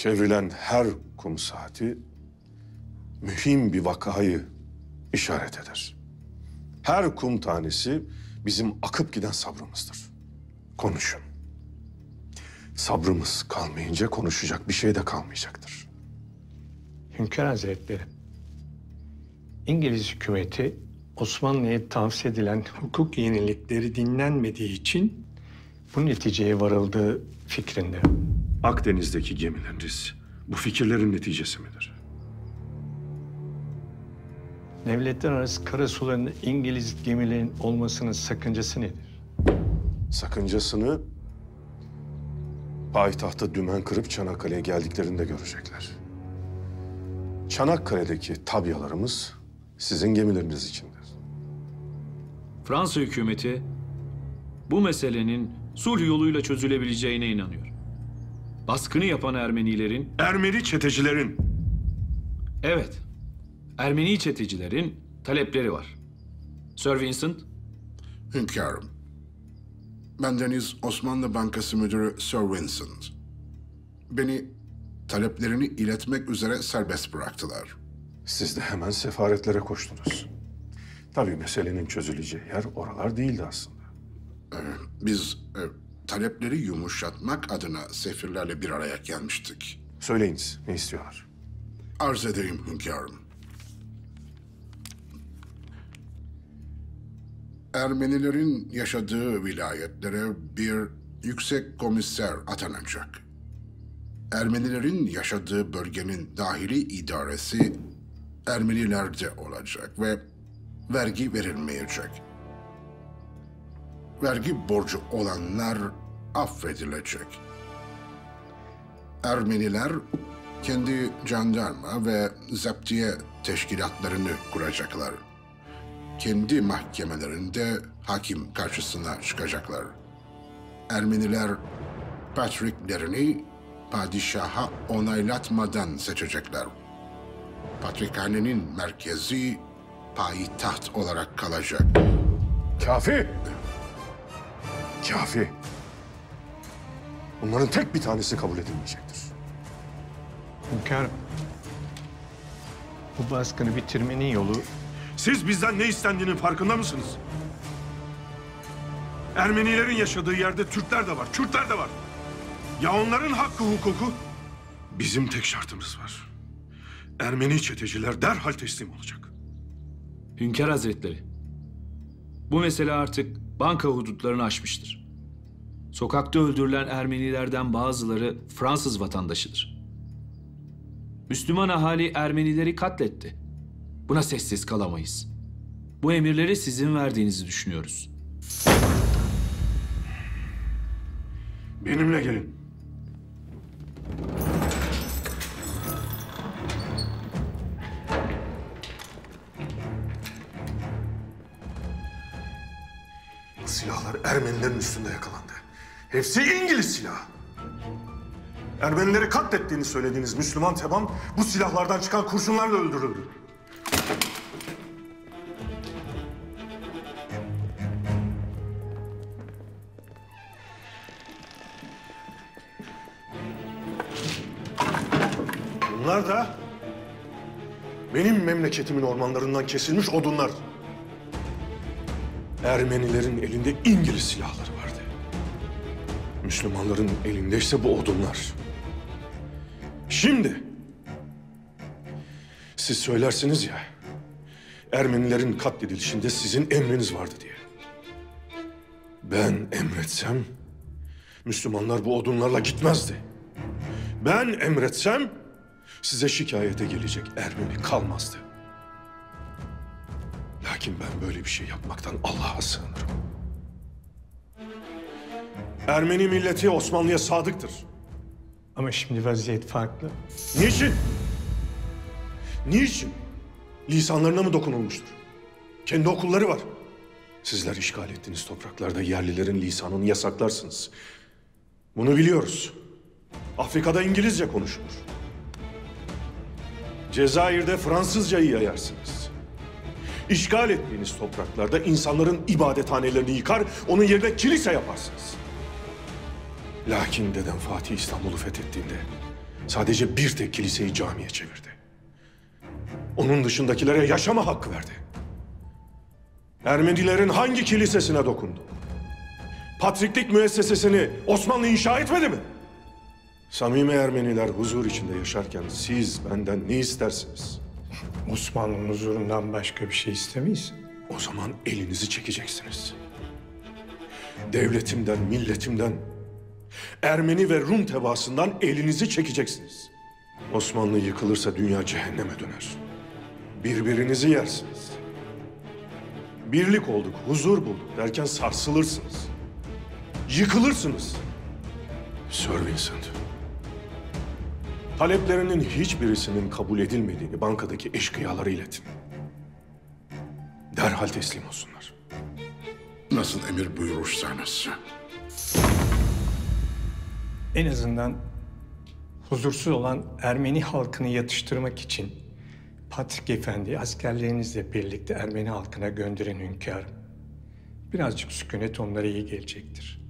Çevrilen her kum saati mühim bir vakayı işaret eder. Her kum tanesi bizim akıp giden sabrımızdır. Konuşun. Sabrımız kalmayınca konuşacak bir şey de kalmayacaktır. Hünkâr Hazretleri, İngiliz hükümeti Osmanlı'ya tavsiye edilen hukuk yenilikleri dinlenmediği için bu neticeye varıldığı fikrinde. Akdeniz'deki gemileriniz bu fikirlerin neticesi midir? Devletler arası karasularında İngiliz gemilerin olmasının sakıncası nedir? Sakıncasını payitahta dümen kırıp Çanakkale'ye geldiklerinde görecekler. Çanakkale'deki tabyalarımız sizin gemileriniz içindir. Fransa hükümeti bu meselenin sulh yoluyla çözülebileceğine inanıyor. Baskını yapan Ermenilerin... Ermeni çetecilerin. Evet, Ermeni çetecilerin talepleri var. Sir Vincent? Hünkârım, bendeniz Osmanlı Bankası Müdürü Sir Vincent. Beni taleplerini iletmek üzere serbest bıraktılar. Siz de hemen sefaretlere koştunuz. Tabii meselenin çözüleceği yer oralar değildi aslında. Biz talepleri yumuşatmak adına sefirlerle bir araya gelmiştik. Söyleyiniz, ne istiyorlar? Arz edeyim hünkârım. Ermenilerin yaşadığı vilayetlere bir yüksek komiser atanacak. Ermenilerin yaşadığı bölgenin dahili idaresi Ermenilerde olacak ve vergi verilmeyecek. Vergi borcu olanlar affedilecek. Ermeniler kendi jandarma ve zaptiye teşkilatlarını kuracaklar. Kendi mahkemelerinde hakim karşısına çıkacaklar. Ermeniler patriklerini padişaha onaylatmadan seçecekler. Patrikhanenin merkezi payitaht olarak kalacak. Kafi! Kafi! Bunların tek bir tanesi kabul edilmeyecektir. Hünkârım, bu baskını bitirmenin yolu... Siz bizden ne istendiğinin farkında mısınız? Ermenilerin yaşadığı yerde Türkler de var, Kürtler de var. Ya onların hakkı, hukuku? Bizim tek şartımız var. Ermeni çeteciler derhal teslim olacak. Hünkâr Hazretleri, bu mesele artık banka hudutlarını aşmıştır. Sokakta öldürülen Ermenilerden bazıları Fransız vatandaşıdır. Müslüman ahali Ermenileri katletti. Buna sessiz kalamayız. Bu emirleri sizin verdiğinizi düşünüyoruz. Benimle gelin. Bu silahlar Ermenilerin üstünde yakalandı. Hepsi İngiliz silahı. Ermenileri katlettiğini söylediğiniz Müslüman Teban bu silahlardan çıkan kurşunlarla öldürüldü. Bunlar da benim memleketimin ormanlarından kesilmiş odunlar. Ermenilerin elinde İngiliz silahları vardı. Müslümanların elinde ise bu odunlar. Şimdi siz söylersiniz ya, Ermenilerin katledilişinde sizin emriniz vardı diye. Ben emretsem Müslümanlar bu odunlarla gitmezdi. Ben emretsem size şikayete gelecek Ermeni kalmazdı. Lakin ben böyle bir şey yapmaktan Allah'a sığınırım. Ermeni milleti Osmanlı'ya sadıktır. Ama şimdi vaziyet farklı. Niçin? Niçin? Lisanlarına mı dokunulmuştur? Kendi okulları var. Sizler işgal ettiğiniz topraklarda yerlilerin lisanını yasaklarsınız. Bunu biliyoruz. Afrika'da İngilizce konuşulur. Cezayir'de Fransızcayı yayarsınız. İşgal ettiğiniz topraklarda insanların ibadethanelerini yıkar, onun yerine kilise yaparsınız. Lakin dedem Fatih İstanbul'u fethettiğinde sadece bir tek kiliseyi camiye çevirdi. Onun dışındakilere yaşama hakkı verdi. Ermenilerin hangi kilisesine dokundu? Patriklik müessesesini Osmanlı inşa etmedi mi? Samimi Ermeniler huzur içinde yaşarken siz benden ne istersiniz? Osmanlı'nın huzurundan başka bir şey istemeyiz. O zaman elinizi çekeceksiniz. Devletimden, milletimden, Ermeni ve Rum tebaasından elinizi çekeceksiniz. Osmanlı yıkılırsa dünya cehenneme döner. Birbirinizi yersiniz. Birlik olduk, huzur bulduk derken sarsılırsınız. Yıkılırsınız. Sir Vincent, taleplerinin hiçbirisinin kabul edilmediğini bankadaki eşkıyalara iletin. Derhal teslim olsunlar. Nasıl emir buyurursanız. En azından huzursuz olan Ermeni halkını yatıştırmak için Patrik Efendi askerlerinizle birlikte Ermeni halkına gönderin hünkârım. Birazcık sükunet onlara iyi gelecektir.